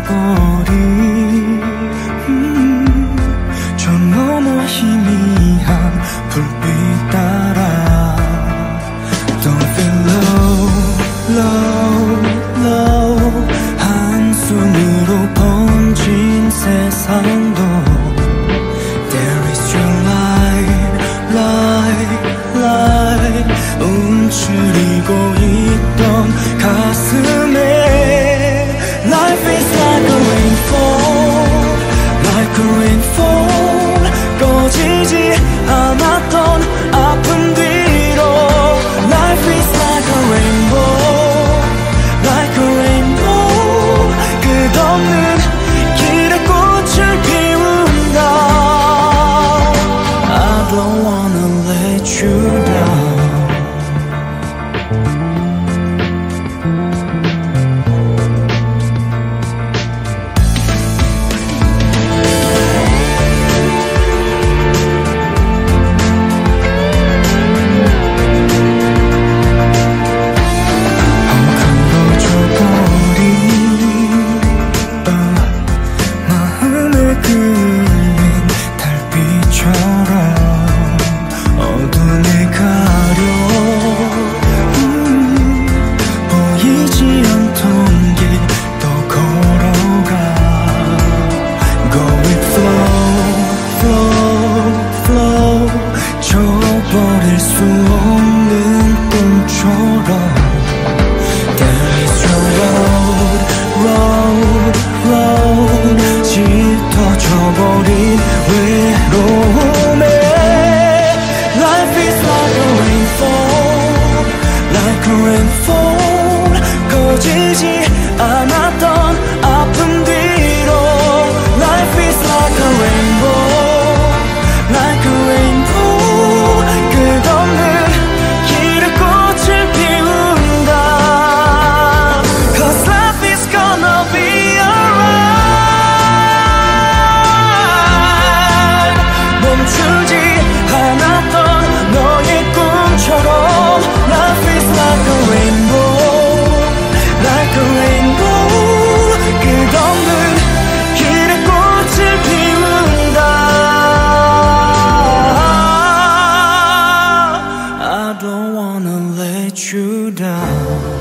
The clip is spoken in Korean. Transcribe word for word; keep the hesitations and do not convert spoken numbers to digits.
져버린 음, 저 너머 희미한 불빛 따라 Don't feel low, low, low 한숨으로 번진 세상도 There is your light, light, light 움츠리고 있던 가슴에 Life is like a rainfall, like a rainfall 꺼지지 않았던 아픔 뒤로 Life is like a rainbow, like a rainbow 끝없는 길에 꽃을 피운다 I don't wanna let you down 버릴 수 없는 꿈처럼 There is your road, road, road 짙어져버린 외로움에 Life is like a rainfall, like a rainfall 꺼지지 않았던 아픔 뒤로 Life is like a rainbow, like a rainbow 끝없는 길에 꽃을 피운다 Cause life is gonna be alright 멈추지 않았던 너의 꿈처럼 Life is like a rainbow, like a rainbow 끝없는 길에 꽃을 피운다 I don't wanna let you down